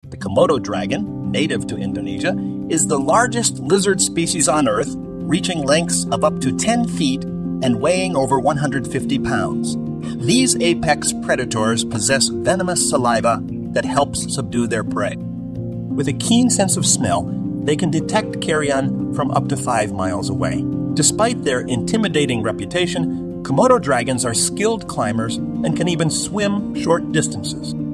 The Komodo dragon, native to Indonesia, is the largest lizard species on Earth, reaching lengths of up to 10 feet and weighing over 150 pounds. These apex predators possess venomous saliva that helps subdue their prey. With a keen sense of smell, they can detect carrion from up to 5 miles away. Despite their intimidating reputation, Komodo dragons are skilled climbers and can even swim short distances.